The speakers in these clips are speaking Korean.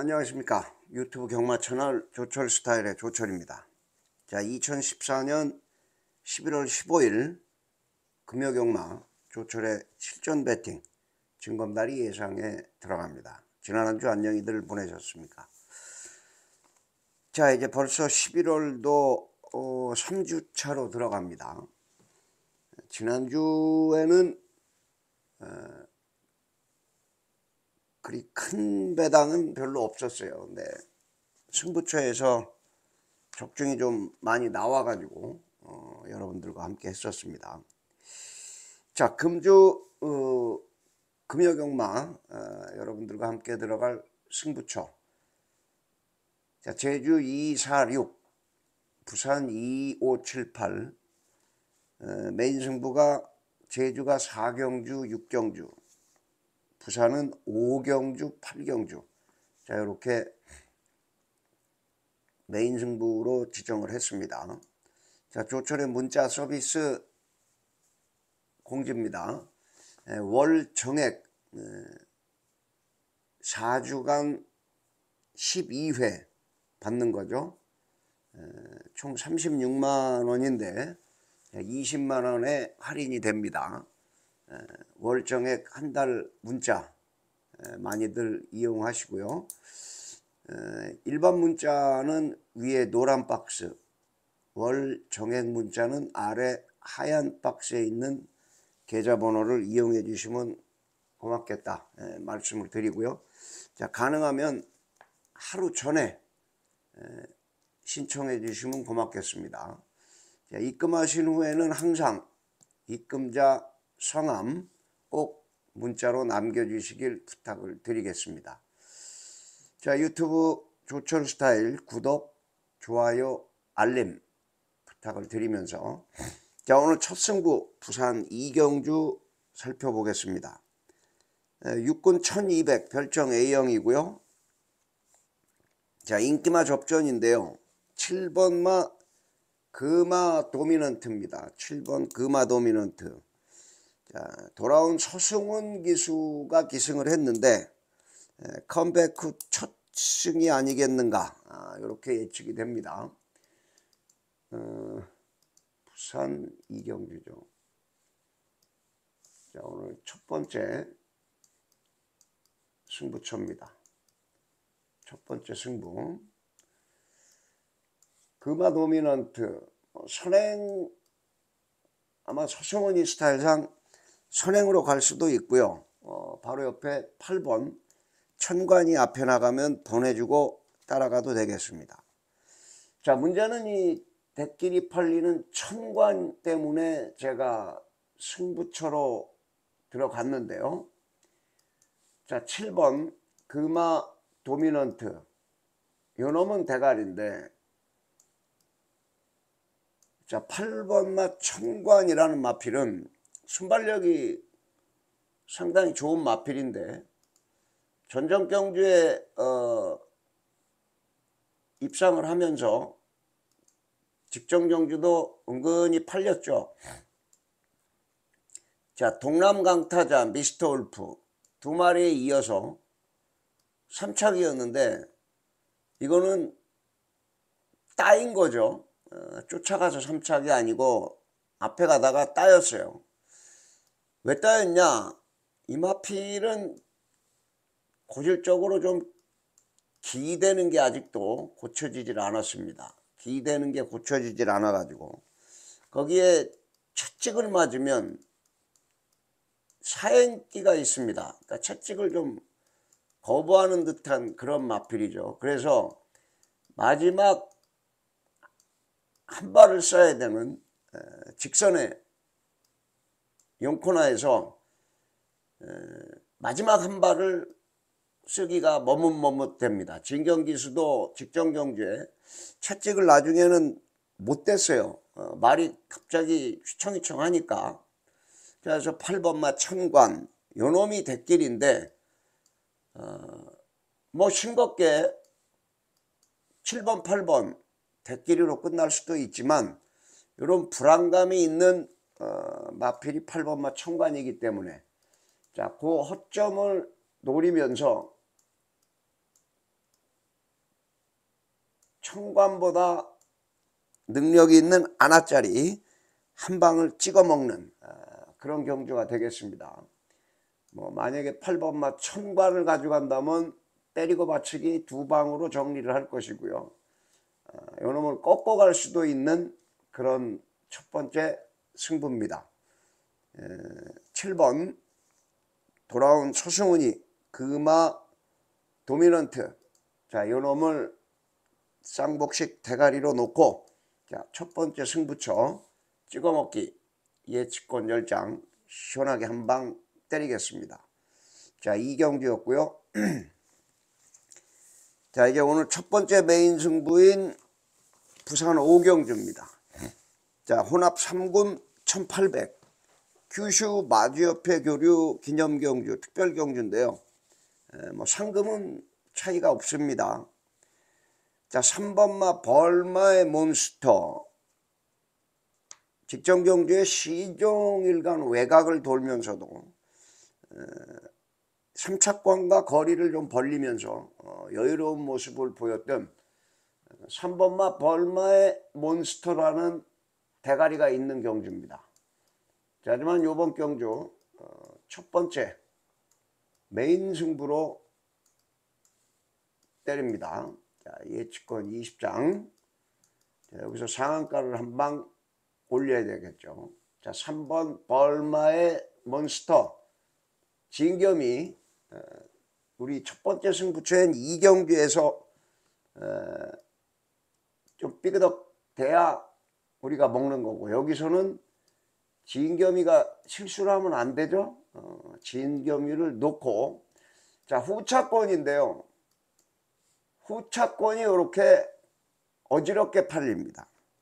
안녕하십니까. 유튜브 경마 채널 조철 스타일의 조철입니다. 자, 2014년 11월 15일 금요경마 조철의 실전 배팅 진검다리 예상에 들어갑니다. 지난 한 주 안녕히들 보내셨습니까? 자, 이제 벌써 11월도 3주차로 들어갑니다. 지난주에는 그리 큰 배당은 별로 없었어요. 네. 승부처에서 적중이 좀 많이 나와가지고 여러분들과 함께 했었습니다. 자, 금주 금요경마 여러분들과 함께 들어갈 승부처. 자, 제주 246, 부산 2578, 메인 승부가 제주가 4경주, 6경주, 부산은 5경주, 8경주. 자, 이렇게 메인 승부로 지정을 했습니다. 자, 조철의 문자 서비스 공지입니다. 월 정액 4주간 12회 받는 거죠. 총 36만 원인데 20만 원에 할인이 됩니다. 월 정액 한 달 문자 많이들 이용하시고요. 일반 문자는 위에 노란 박스, 월 정액 문자는 아래 하얀 박스에 있는 계좌번호를 이용해 주시면 고맙겠다 말씀을 드리고요. 자, 가능하면 하루 전에 신청해 주시면 고맙겠습니다. 자, 입금하신 후에는 항상 입금자 성함 꼭 문자로 남겨주시길 부탁을 드리겠습니다. 자, 유튜브 조철 스타일 구독, 좋아요, 알림 부탁을 드리면서 자, 오늘 첫 승부 부산 이경주 살펴보겠습니다. 육군 1200 별정 A형이고요. 자, 인기마 접전인데요. 7번마 금화 도미넌트입니다. 7번 금화 도미넌트. 자, 돌아온 서승훈 기수가 기승을 했는데 컴백 후 첫 승이 아니겠는가 이렇게 예측이 됩니다. 부산 이경주죠. 자, 오늘 첫 번째 승부처입니다. 첫 번째 승부 금화 도미넌트 선행 아마 서승훈이 스타일상 선행으로 갈 수도 있고요. 바로 옆에 8번 천관이 앞에 나가면 보내주고 따라가도 되겠습니다. 자, 문제는 이 대끼리 팔리는 천관 때문에 제가 승부처로 들어갔는데요. 자, 7번 금화 도미넌트 요 놈은 대가리인데 자, 8번마 천관이라는 마필은 순발력이 상당히 좋은 마필인데 전정경주에 입상을 하면서 직전경주도 은근히 팔렸죠. 자, 동남강타자 미스터 울프 두 마리에 이어서 3착이었는데 이거는 따인 거죠. 쫓아가서 3착이 아니고 앞에 가다가 따였어요. 왜 따였냐? 이 마필은 고질적으로 좀 기대는 게 아직도 고쳐지질 않았습니다. 기대는 게 고쳐지질 않아 가지고 거기에 채찍을 맞으면 사행기가 있습니다. 그러니까 채찍을 좀 거부하는 듯한 그런 마필이죠. 그래서 마지막 한 발을 써야 되는 직선의 용코너에서 마지막 한 발을 쓰기가 머뭇머뭇됩니다. 진경기수도 직전경주에 채찍을 나중에는 못 댔어요. 말이 갑자기 휘청휘청 하니까. 그래서 8번마 천관 요놈이 대길인데 뭐 싱겁게 7번 8번 대끼리로 끝날 수도 있지만 이런 불안감이 있는 마필이 8번마 천관이기 때문에 자, 그 허점을 노리면서 천관보다 능력이 있는 아나짜리 한 방을 찍어 먹는 그런 경주가 되겠습니다. 뭐 만약에 8번마 천관을 가져간다면 때리고 받치기 두 방으로 정리를 할 것이고요. 요놈을 꺾어 갈 수도 있는 그런 첫 번째 승부입니다. 7번 돌아온 서승훈이 금화 도미넌트. 자, 요놈을 쌍복식 대가리로 놓고 자, 첫 번째 승부처 찍어먹기 예측권 10장 시원하게 한 방 때리겠습니다. 자, 이 경주였고요. 자, 이제 오늘 첫 번째 메인 승부인 부산 5경주입니다. 자, 혼합 3군 1800 규슈 마주협회 교류 기념경주 특별경주인데요. 뭐 상금은 차이가 없습니다. 자, 3번마 벌마의 몬스터. 직전경주의 시종일관 외곽을 돌면서도 3차권과 거리를 좀 벌리면서 여유로운 모습을 보였던 3번마 벌마의 몬스터라는 대가리가 있는 경주입니다. 자, 하지만 이번 경주 첫 번째 메인 승부로 때립니다. 자, 예측권 20장. 자, 여기서 상한가를 한 방 올려야 되겠죠. 자, 3번 벌마의 몬스터. 진겸이 우리 첫 번째 승부처인 이 경주에서 좀 삐그덕 돼야 우리가 먹는 거고, 여기서는 진겸이가 실수를 하면 안 되죠. 진겸이를 놓고, 자, 후차권인데요. 후차권이 이렇게 어지럽게 팔립니다.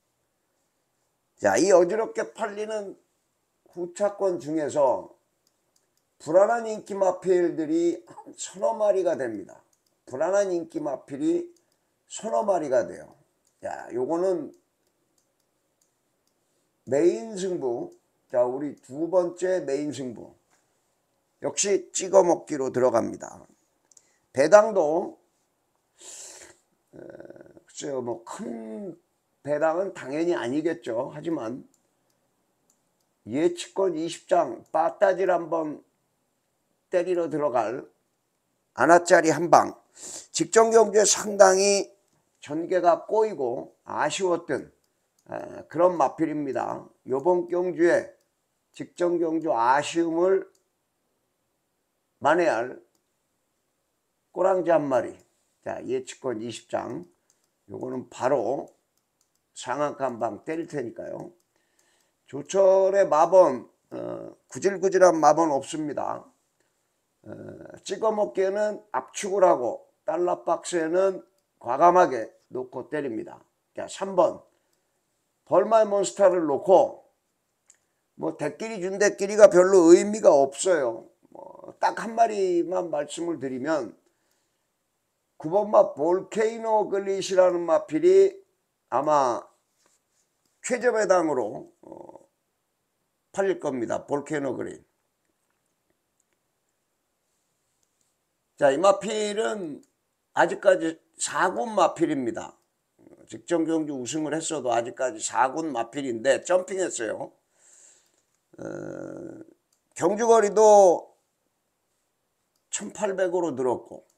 자, 이 어지럽게 팔리는 후차권 중에서 불안한 인기 마필들이 서너 마리가 됩니다. 불안한 인기 마필이 서너 마리가 돼요. 자, 요거는 메인 승부. 자, 우리 두 번째 메인 승부. 역시 찍어 먹기로 들어갑니다. 배당도 글쎄요, 뭐 큰 배당은 당연히 아니겠죠. 하지만 예측권 20장 빠따질 한번 때리러 들어갈 아나짜리 한 방. 직전 경주에 상당히 전개가 꼬이고 아쉬웠던 그런 마필입니다. 요번 경주에 직전 경주 아쉬움을 만회할 꼬랑지 한 마리. 자, 예측권 20장. 요거는 바로 상한가 한 방 때릴 테니까요. 조철의 마번, 구질구질한 마번 없습니다. 찍어 먹기에는 압축을 하고 달러박스에는 과감하게 놓고 때립니다. 자, 3번 벌마의 몬스터를 놓고 뭐 대끼리 준 대끼리가 별로 의미가 없어요. 딱 한 마리만 말씀을 드리면 9번마 볼케이노 글릿이라는 마필이 아마 최저배당으로 팔릴 겁니다. 볼케이노 글릿. 자, 이 마필은 아직까지 4군 마필입니다. 직전 경주 우승을 했어도 아직까지 4군 마필인데 점핑했어요. 경주거리도 1800으로 늘었고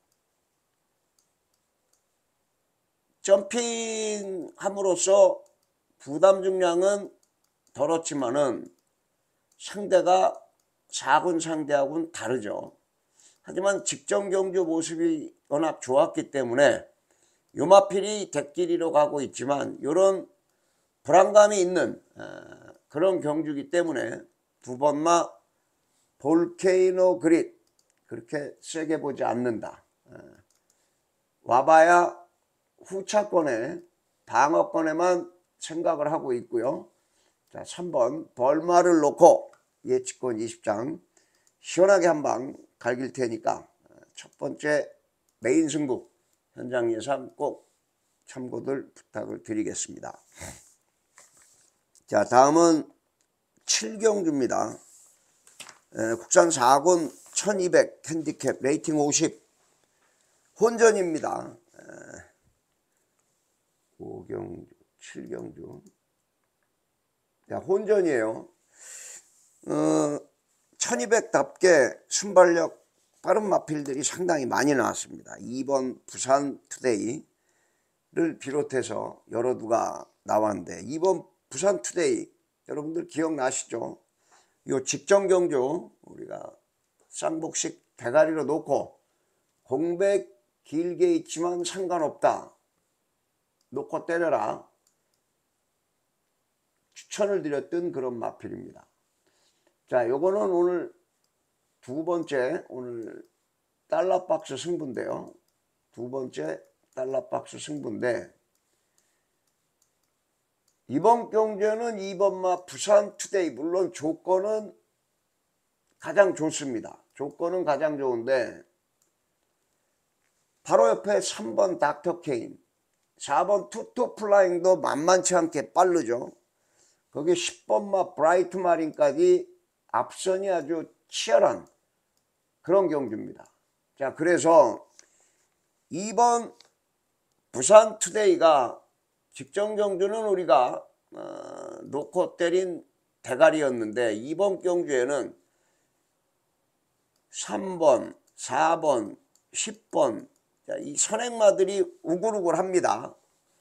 점핑함으로써 부담 중량은 덜었지만은 상대가 4군 상대하고는 다르죠. 하지만 직전 경주 모습이 워낙 좋았기 때문에 요마필이 대끼리로 가고 있지만 이런 불안감이 있는 그런 경주이기 때문에 두 번마 볼케이노 그릿 그렇게 세게 보지 않는다. 와봐야 후차권에 방어권에만 생각을 하고 있고요. 자, 3번 벌마를 놓고 예측권 20장 시원하게 한 방 갈길 테니까 첫 번째 메인 승부 현장 예상 꼭 참고들 부탁을 드리겠습니다. 자, 다음은 7경주입니다. 국산 4군 1200 핸디캡 레이팅 50 혼전입니다. 5경주, 7경주. 자, 혼전이에요. 1200답게 순발력 빠른 마필들이 상당히 많이 나왔습니다. 2번 부산 투데이를 비롯해서 여러 두가 나왔는데, 2번 부산 투데이 여러분들 기억나시죠? 요 직전 경주 우리가 쌍복식 대가리로 놓고 공백 길게 있지만 상관없다, 놓고 때려라, 추천을 드렸던 그런 마필입니다. 자, 요거는 오늘 두 번째, 오늘 달러박스 승부인데요. 두 번째 달러박스 승부인데, 이번 경주에는 2번마 부산 투데이, 물론 조건은 가장 좋습니다. 조건은 가장 좋은데, 바로 옆에 3번 닥터 케인, 4번 투투 플라잉도 만만치 않게 빠르죠. 거기 10번마 브라이트 마린까지 앞선이 아주 치열한 그런 경주입니다. 자, 그래서 2번 부산 투데이가 직전 경주는 우리가 놓고 때린 대가리였는데, 이번 경주에는 3번, 4번, 10번, 자, 이 선행마들이 우글우글합니다.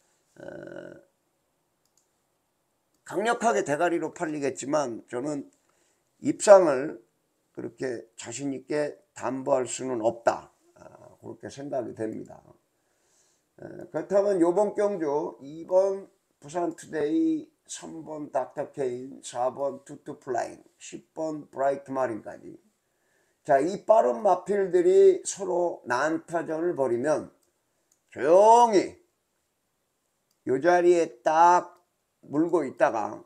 강력하게 대가리로 팔리겠지만 저는 입상을 그렇게 자신있게 담보할 수는 없다, 그렇게 생각이 됩니다. 그렇다면 요번 경주 2번 부산 투데이, 3번 닥터 케인, 4번 투투 플라잉, 10번 브라이트 마린까지, 자, 이 빠른 마필들이 서로 난타전을 벌이면 조용히 요 자리에 딱 물고 있다가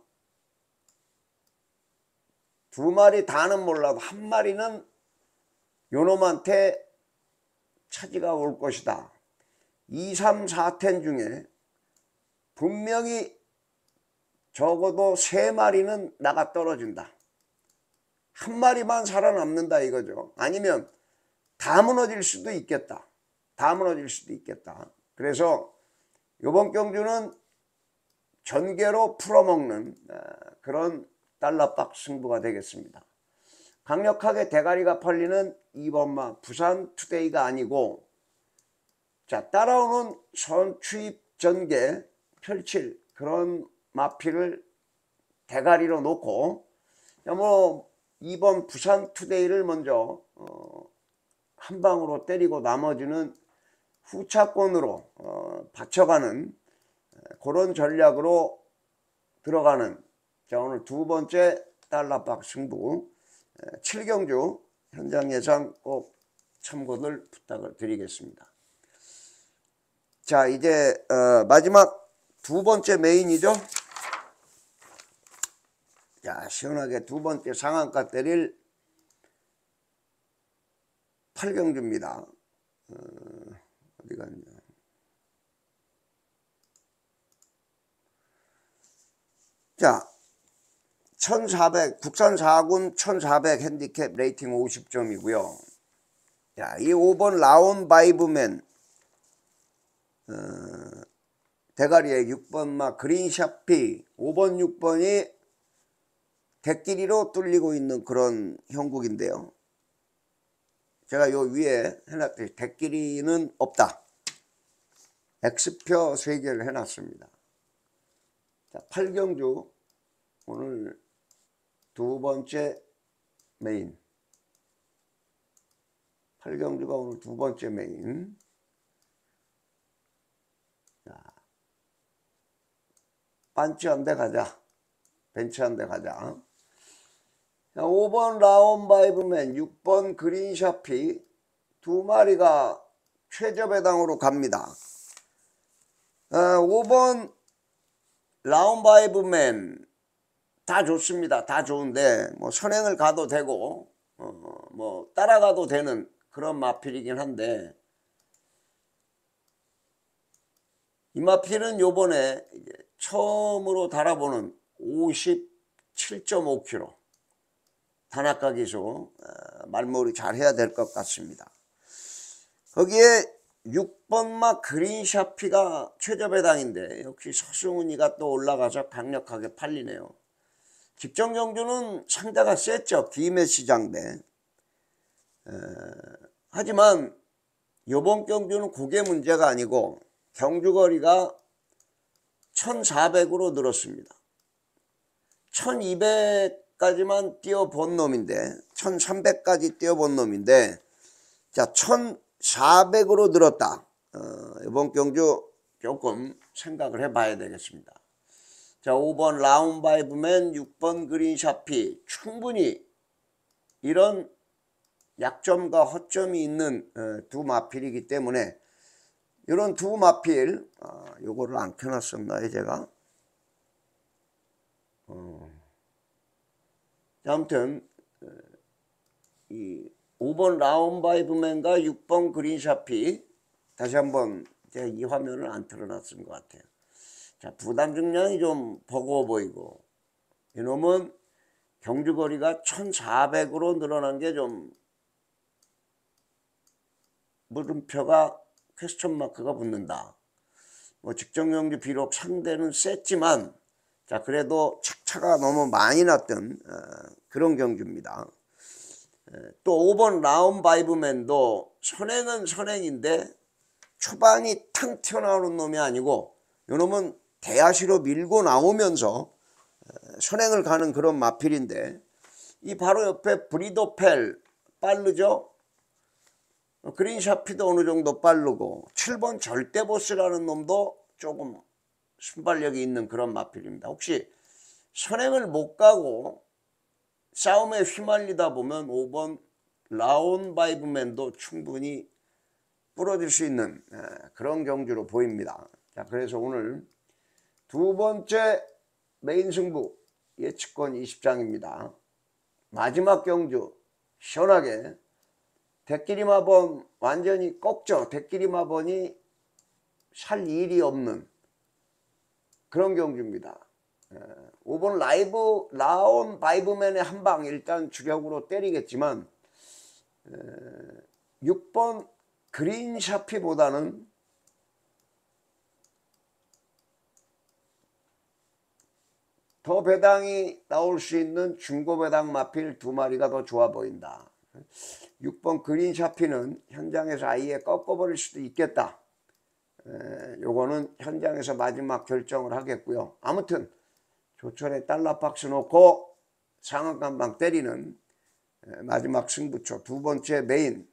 두 마리 다는 몰라도 한 마리는 요놈한테 차지가 올 것이다. 2, 3, 4텐 중에 분명히 적어도 3마리는 나가 떨어진다. 한 마리만 살아남는다 이거죠. 아니면 다 무너질 수도 있겠다. 다 무너질 수도 있겠다. 그래서 이번 경주는 전개로 풀어먹는 그런 달러박 승부가 되겠습니다. 강력하게 대가리가 팔리는 2번마 부산 투데이가 아니고, 자, 따라오는 선추입 전개 펼칠 그런 마필을 대가리로 놓고, 자, 뭐 2번 부산 투데이를 먼저 한 방으로 때리고 나머지는 후차권으로 받쳐가는 그런 전략으로 들어가는, 자, 오늘 두 번째 달러박 승부 7경주 현장 예상 꼭 참고를 부탁을 드리겠습니다. 자, 이제 마지막 두 번째 메인이죠. 자, 시원하게 두 번째 상한가 때릴 8경주입니다. 어디 갔냐. 자, 1400, 국산 4군 1400 핸디캡 레이팅 50점이고요. 자, 이 5번 라온 바이브맨, 대가리에 6번마 그린샤피, 5번, 6번이 대끼리로 뚫리고 있는 그런 형국인데요. 제가 요 위에 해놨더니 대끼리는 없다. X표 3개를 해놨습니다. 자, 8경주 오늘 두 번째 메인. 8경주가 오늘 두 번째 메인. 자, 반치 한 대 가자. 벤치 한 대 가자. 자, 5번 라온 바이브맨, 6번 그린샤피 두 마리가 최저배당으로 갑니다. 5번 라온 바이브맨 다 좋습니다. 다 좋은데 뭐 선행을 가도 되고 뭐 따라가도 되는 그런 마필이긴 한데, 이 마필은 요번에 이제 처음으로 달아보는 57.5kg 단학가 기수, 말머리 잘 해야 될 것 같습니다. 거기에 6번마 그린샤피가 최저 배당인데 역시 서승훈이가 또 올라가서 강력하게 팔리네요. 직전 경주는 상대가 셌죠. 김해시 장대. 하지만 이번 경주는 그게 문제가 아니고 경주거리가 1400으로 늘었습니다. 1200까지만 뛰어본 놈인데 1300까지 뛰어본 놈인데 자 1400으로 늘었다. 이번 경주 조금 생각을 해봐야 되겠습니다. 자 5번 라운바이브맨 6번 그린샤피 충분히 이런 약점과 허점이 있는 두 마필이기 때문에 이런 두 마필 요거를 안 켜놨었나요 제가? 아무튼 이 5번 라운바이브맨과 6번 그린샤피 다시 한번 제가 이 화면을 안 틀어놨은 것 같아요. 자 부담 중량이 좀 버거워 보이고 이놈은 경주거리가 1400으로 늘어난 게 좀 물음표가 퀘스천 마크가 붙는다. 뭐 직전 경주 비록 상대는 셌지만 자 그래도 착차가 너무 많이 났던 그런 경주입니다. 또 5번 라운바이브맨도 선행은 선행인데 초반이 탕 튀어나오는 놈이 아니고 이놈은 대하시로 밀고 나오면서 선행을 가는 그런 마필인데 이 바로 옆에 브리도펠 빠르죠. 그린샤피도 어느 정도 빠르고 7번 절대보스라는 놈도 조금 순발력이 있는 그런 마필입니다. 혹시 선행을 못 가고 싸움에 휘말리다 보면 5번 라운바이브맨도 충분히 부러질 수 있는 그런 경주로 보입니다. 자, 그래서 오늘 두 번째 메인 승부 예측권 20장입니다. 마지막 경주 시원하게 대끼리마번 완전히 꺾죠. 대끼리마번이 살 일이 없는 그런 경주입니다. 5번 라운바이브맨의 한방 일단 주력으로 때리겠지만 6번 그린샤피보다는 더 배당이 나올 수 있는 중고배당 마필 두 마리가 더 좋아 보인다. 6번 그린샤피는 현장에서 아예 꺾어버릴 수도 있겠다. 요거는 현장에서 마지막 결정을 하겠고요. 아무튼 조철에 달러박스 놓고 상한간방 때리는 마지막 승부처 두 번째 메인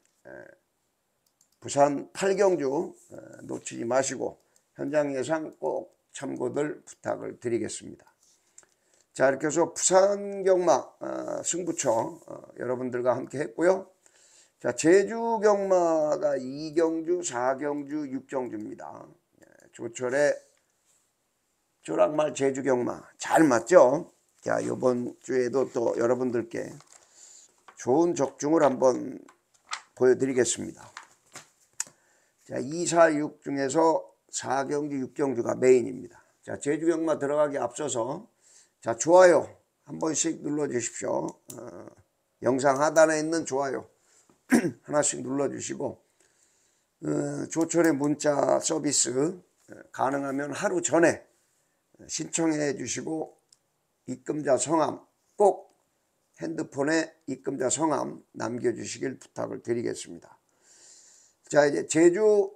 부산 8경주 놓치지 마시고 현장 예상 꼭 참고들 부탁을 드리겠습니다. 자 이렇게 해서 부산 경마 승부처 여러분들과 함께 했고요. 자 제주 경마가 2경주, 4경주, 6경주입니다. 조철의 조랑말 제주 경마 잘 맞죠? 자 이번 주에도 또 여러분들께 좋은 적중을 한번 보여드리겠습니다. 자 2, 4, 6 중에서 4경주, 6경주가 메인입니다. 자 제주 경마 들어가기 앞서서 자 좋아요 한 번씩 눌러 주십시오. 영상 하단에 있는 좋아요 하나씩 눌러 주시고 조철의 문자 서비스 가능하면 하루 전에 신청해 주시고 입금자 성함 꼭 핸드폰에 입금자 성함 남겨 주시길 부탁을 드리겠습니다. 자 이제 제주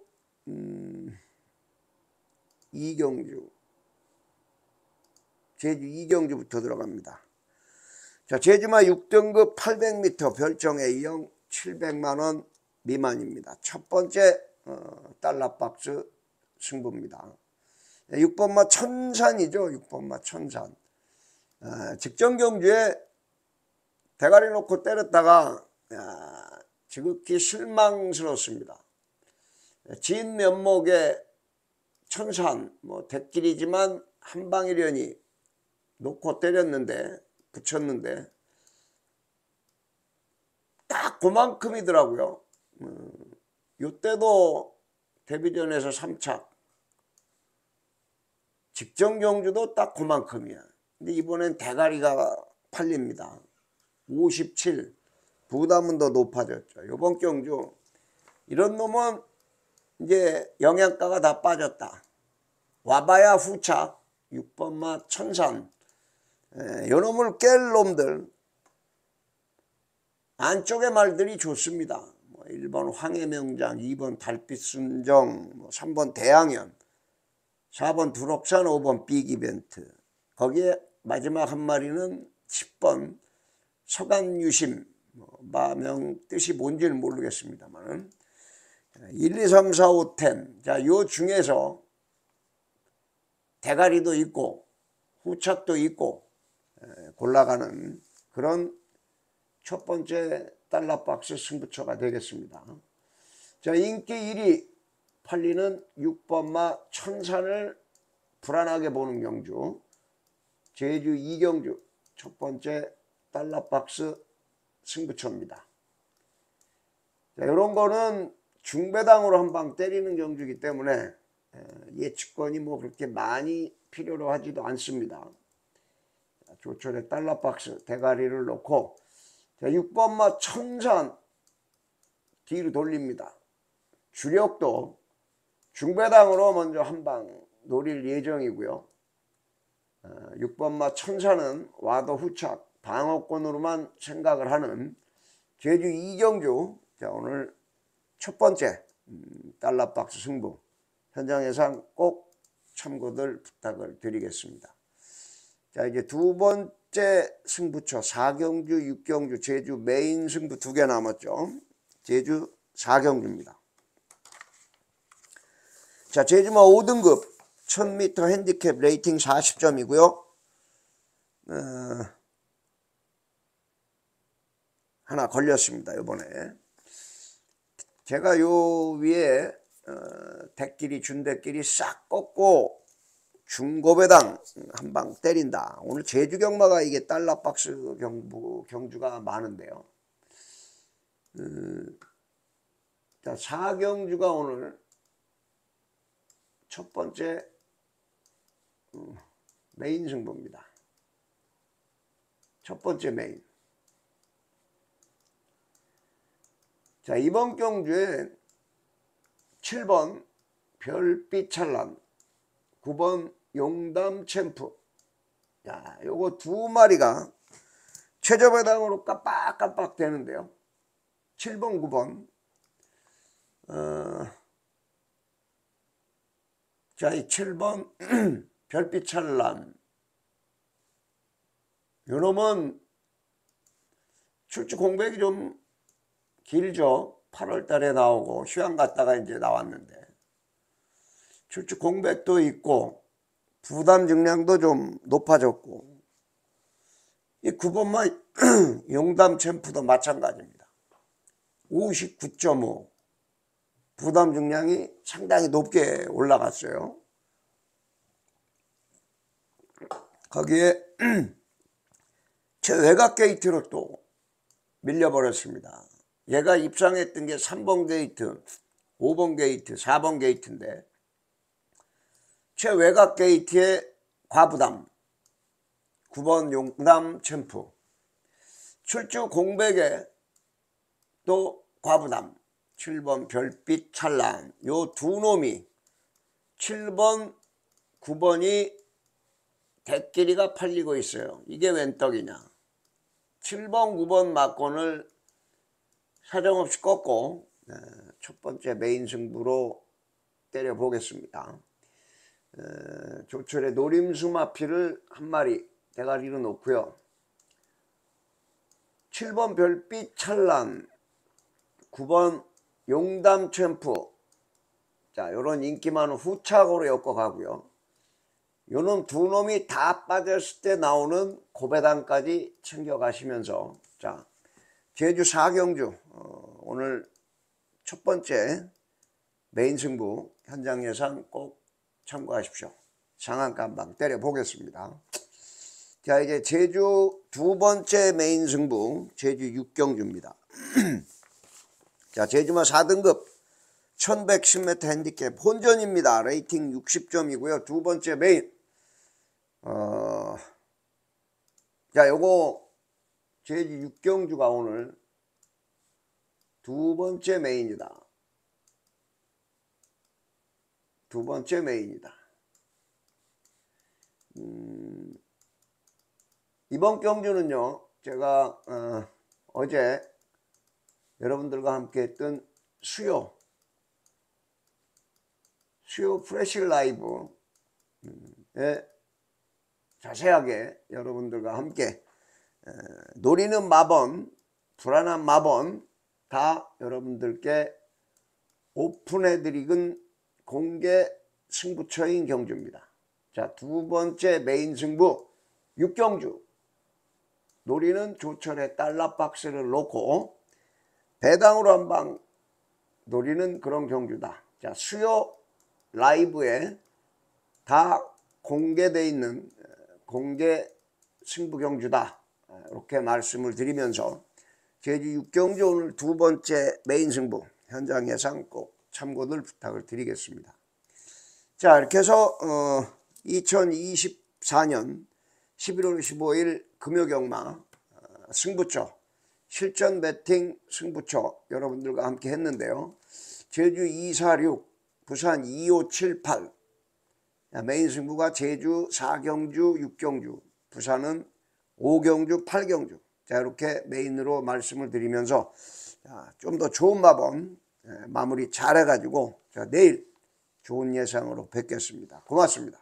2경주 제주 2경주부터 들어갑니다. 자 제주마 6등급 800m 별정 A형 700만원 미만입니다. 첫 번째 달러박스 승부입니다. 6번마 천산이죠. 6번마 천산. 직전 경주에 대가리 놓고 때렸다가 지극히 실망스럽습니다. 진 면목에 천산 뭐 대길이지만 한방이려니 놓고 때렸는데 붙였는데 딱 그만큼이더라고요. 이때도 데뷔전에서 3착 직전 경주도 딱 그만큼이야. 근데 이번엔 대가리가 팔립니다. 57 부담은 더 높아졌죠. 이번 경주 이런 놈은 이제 영양가가 다 빠졌다. 와봐야 후착 6번마 천산. 요놈을 깰 놈들 안쪽의 말들이 좋습니다. 1번 황해명장, 2번 달빛순정, 3번 대항연, 4번 두록산, 5번 빅이벤트. 거기에 마지막 한 마리는 10번 서간유심. 마명 뜻이 뭔지는 모르겠습니다만 1, 2, 3, 4, 5, 10. 자, 요 중에서 대가리도 있고 후착도 있고 골라가는 그런 첫 번째 달러박스 승부처가 되겠습니다. 자, 인기 1위 팔리는 6번마 천산을 불안하게 보는 경주, 제주 이경주 첫 번째 달러박스 승부처입니다. 자, 이런 거는 중배당으로 한 방 때리는 경주이기 때문에 예측권이 뭐 그렇게 많이 필요로 하지도 않습니다. 조철의 달러박스 대가리를 놓고, 자, 6번마 천산 뒤로 돌립니다. 주력도 중배당으로 먼저 한 방 노릴 예정이고요. 6번마 천산은 와도 후착 방어권으로만 생각을 하는 제주 이경주. 자, 오늘 첫 번째 달러박스 승부 현장 예상 꼭 참고들 부탁을 드리겠습니다. 자, 이제 두 번째 승부처 4경주, 6경주, 제주 메인 승부 2개 남았죠. 제주 4경주입니다. 자, 제주마 5등급 1000m 핸디캡 레이팅 40점이고요. 하나 걸렸습니다, 요번에. 제가 요 위에 대끼리 준대끼리 싹 꺾고 중고배당 한 방 때린다. 오늘 제주 경마가 이게 달러박스 경주가 많은데요. 자, 4경주가 오늘 첫 번째 메인 승부입니다. 첫 번째 메인. 자, 이번 경주에 7번 별빛 찬란, 9번 용담 챔프. 자, 요거 두 마리가 최저배당으로 깜빡깜빡 되는데요. 7번, 9번. 자, 이 7번 별빛 찬란. 요 놈은 출주 공백이 좀 길죠. 8월 달에 나오고 휴양 갔다가 이제 나왔는데 출주 공백도 있고 부담 증량도 좀 높아졌고, 이 9번만 용담 챔프도 마찬가지입니다. 59.5 부담 증량이 상당히 높게 올라갔어요. 거기에 최외곽 게이트로 또 밀려버렸습니다. 얘가 입상했던 게 3번 게이트, 5번 게이트, 4번 게이트인데 최외곽 게이트의 과부담 9번 용담 챔프, 출주 공백에 또 과부담 7번 별빛 찬란. 요 두 놈이 7번 9번이 대끼리가 팔리고 있어요. 이게 웬 떡이냐. 7번 9번 막권을 사정없이 꺾고 첫 번째 메인 승부로 때려보겠습니다. 조철의 노림수마피를 한 마리 대가리로 놓고요. 7번 별빛 찬란, 9번 용담 챔프. 자, 요런 인기 많은 후착으로 엮어가고요. 요놈 두 놈이 다 빠졌을 때 나오는 고배당까지 챙겨가시면서, 자, 제주 4경주 오늘 첫 번째 메인 승부 현장 예상 꼭 참고하십시오. 상한가 한 방 때려보겠습니다. 자, 이제 제주 두 번째 메인 승부 제주 6경주입니다. 자, 제주마 4등급 1110m 핸디캡 본전입니다. 레이팅 60점이고요. 두 번째 메인. 자, 요거 제주 6경주가 오늘 두 번째 메인이다. 두 번째 메인이다. 이번 경주는요, 제가 어제 여러분들과 함께 했던 수요 프레시 라이브에 자세하게 여러분들과 함께 노리는 마번, 불안한 마번 다 여러분들께 오픈해드리는 공개 승부처인 경주입니다. 자, 두 번째 메인 승부 6경주. 노리는 조철의 달러 박스를 놓고 배당으로 한 방 노리는 그런 경주다. 자, 수요 라이브에 다 공개되어 있는 공개 승부 경주다. 이렇게 말씀을 드리면서 제주 6경주 오늘 두 번째 메인 승부 현장 예상 꼭 참고를 부탁을 드리겠습니다. 자, 이렇게 해서 2024년 11월 15일 금요경마 승부처 실전 배팅 승부처 여러분들과 함께 했는데요. 제주 246, 부산 2578 메인 승부가 제주 4경주, 6경주, 부산은 5경주, 8경주. 자, 이렇게 메인으로 말씀을 드리면서 좀 더 좋은 마번 마무리 잘 해가지고 내일 좋은 예상으로 뵙겠습니다. 고맙습니다.